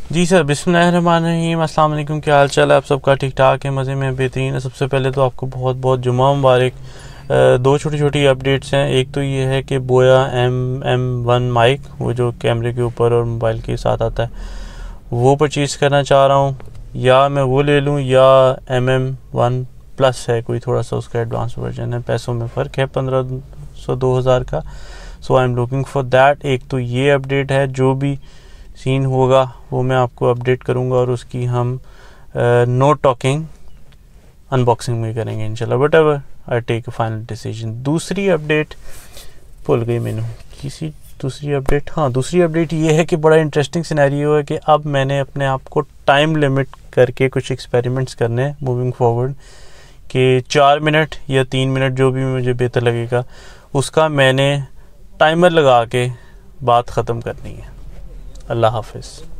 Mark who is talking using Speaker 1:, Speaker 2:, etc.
Speaker 1: जी sir, बिस्मिल्लाहिर्रहमानिर्रहीम। अस्सलाम वालेकुम। क्या हाल चाल है आप सबका? ठीक ठाक है, मज़े में, बेहतरीन है। सबसे पहले तो आपको बहुत बहुत जुम्मा मुबारक। दो छोटी छोटी अपडेट्स हैं। एक तो ये है कि बोया MM1 माइक, वो जो कैमरे के ऊपर और मोबाइल के साथ आता है, वो परचेज़ करना चाह रहा हूँ। या मैं वो ले लूँ या MM1 प्लस है कोई, थोड़ा सा उसका एडवांस वर्जन है, पैसों में फ़र्क है 1500-2000 का। So I am looking for that. एक तो ये अपडेट है, जो भी सीन होगा वो मैं आपको अपडेट करूंगा और उसकी हम नो टॉकिंग अनबॉक्सिंग में करेंगे इंशाल्लाह, but ever I take a final decision. दूसरी अपडेट भूल गई मैंने, किसी दूसरी अपडेट, हाँ दूसरी अपडेट ये है कि बड़ा इंटरेस्टिंग सिनेरियो है कि अब मैंने अपने आप को टाइम लिमिट करके कुछ एक्सपेरिमेंट्स करने हैं मूविंग फॉरवर्ड, कि 4 मिनट या 3 मिनट जो भी मुझे बेहतर लगेगा, उसका मैंने टाइमर लगा के बात ख़त्म करनी है। अल्लाह हाफिज़।